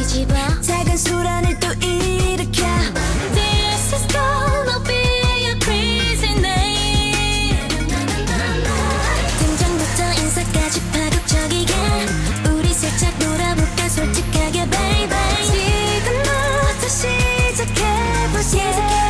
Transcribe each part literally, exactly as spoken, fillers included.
뒤집어 작은 소란을 또 일으켜 This is gonna be a crazy night 등장부터 인사까지 파격적이게 우리 살짝 놀아볼까 솔직하게 baby 지금부터 시작해보자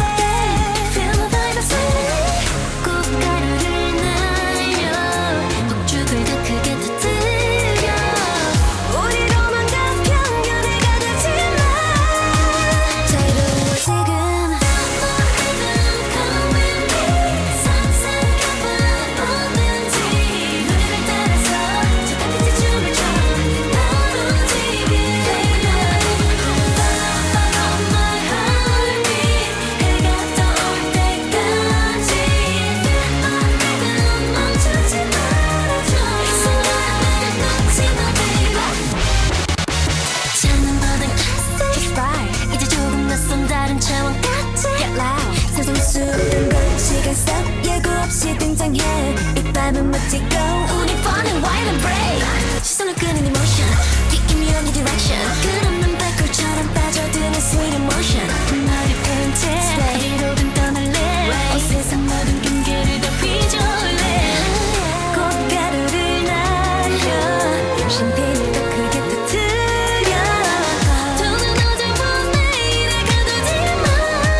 예고 없이 등장해 이 밤은 멋지고 우리 fun and wild and brave 시선을 끄는 emotion Taking me on the direction 끝없는 발걸처럼 빠져드는 sweet emotion 머리 푼 채 스웨이로든 떠날래 온 세상 모든 경계를 다 휘저을래 꽃가루를 날려 신비를 더 크게 터뜨려 더는 어제보다 내일에 가두지 마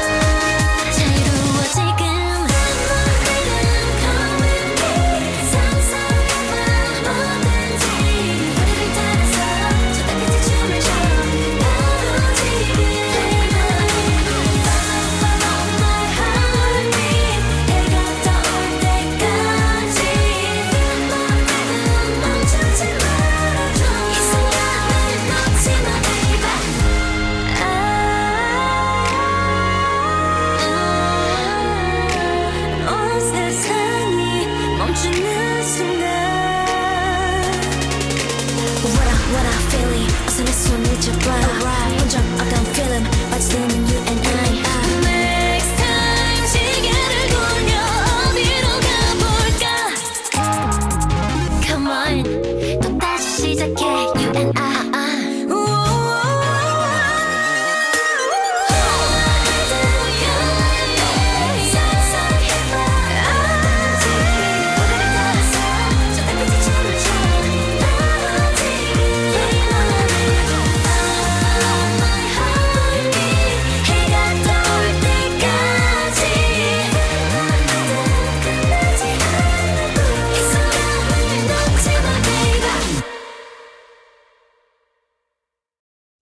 자유로워 지금 What I, what I feeling 어서 내 손을 잡아